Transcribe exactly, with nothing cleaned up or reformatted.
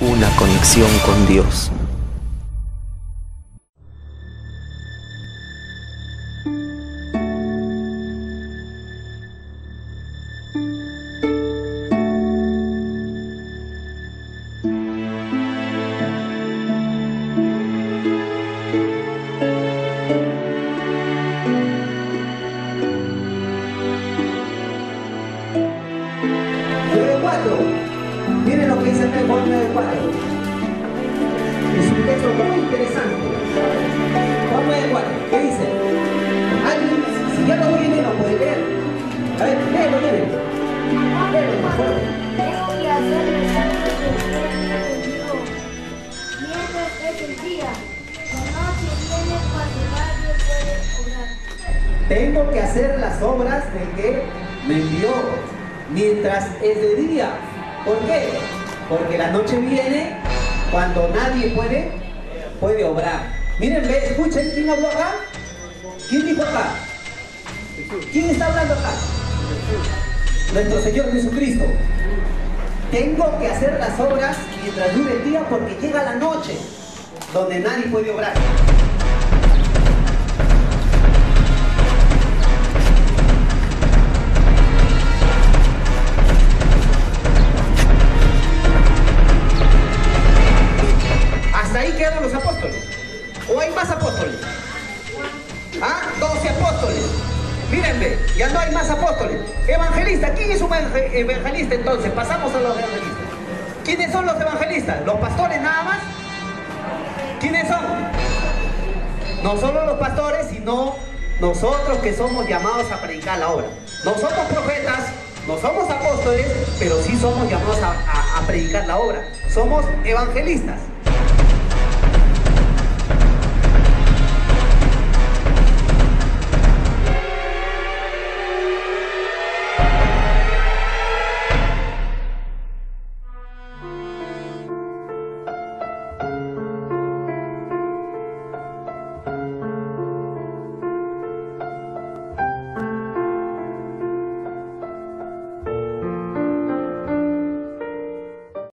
una conexión con Dios. Miren lo que dice el Juan nueve cuatro. Es un texto muy interesante. Juan nueve cuatro, ¿qué dice? Alguien, si ya lo viene, lo puede leer. A ver, léelo, léelo. Léelo, más fuerte. Tengo que hacer el santo contigo. Mientras es el día, la noche viene cuando nadie puede obrar. Tengo que hacer las obras del que me envió, mientras es de día. ¿Por qué? Porque la noche viene cuando nadie puede, puede obrar. Miren, ve, escuchen, ¿quién habló acá? ¿Quién dijo acá? ¿Quién está hablando acá? Nuestro Señor Jesucristo. Tengo que hacer las obras mientras dure el día porque llega la noche donde nadie puede obrar. Hasta ahí quedan los apóstoles. ¿O hay más apóstoles? ¿Ah? doce apóstoles. Mírenme, ya no hay más apóstoles. Evangelista, ¿quién es un evangelista entonces? Pasamos a los evangelistas. ¿Quiénes son los evangelistas? ¿Los pastores nada más? ¿Quiénes son? No solo los pastores, sino nosotros que somos llamados a predicar la obra. No somos profetas, no somos apóstoles, pero sí somos llamados a, a, a predicar la obra. Somos evangelistas.